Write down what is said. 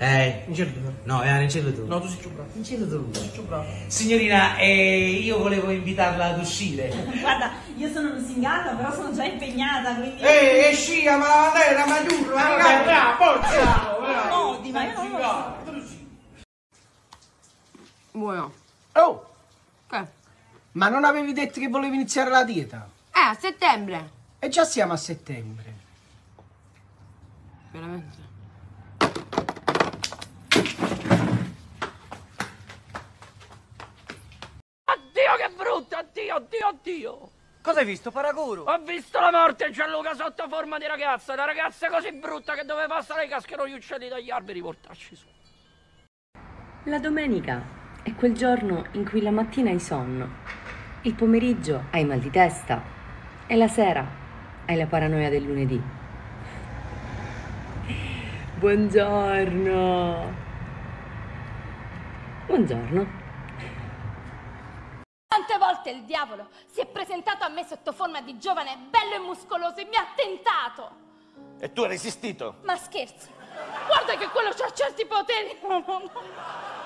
Non c'è tu. No, non c'è tu. No, tu sei più bravo. Non c'è tu. Tu sei più bravo. Signorina, io volevo invitarla ad uscire. Guarda, io sono lusingata, però sono già impegnata, quindi... Scia, ma la bandera, ma giuro, ma bravo, ma io non lo so. Buono. Oh, Che? ma non avevi detto che volevi iniziare la dieta? A settembre. E già siamo a settembre. Veramente? Oddio che brutto, oddio. Cosa hai visto, Paracuru? Ho visto la morte di Gianluca sotto forma di ragazza, una ragazza così brutta che doveva passare i cascherò gli uccelli dagli alberi e portarci su. La domenica è quel giorno in cui la mattina hai sonno, il pomeriggio hai mal di testa e la sera hai la paranoia del lunedì. Buongiorno. Buongiorno. Quante volte il diavolo si è presentato a me sotto forma di giovane bello e muscoloso e mi ha tentato? E tu hai resistito? Ma scherzi? Guarda che quello c'ha certi poteri! No.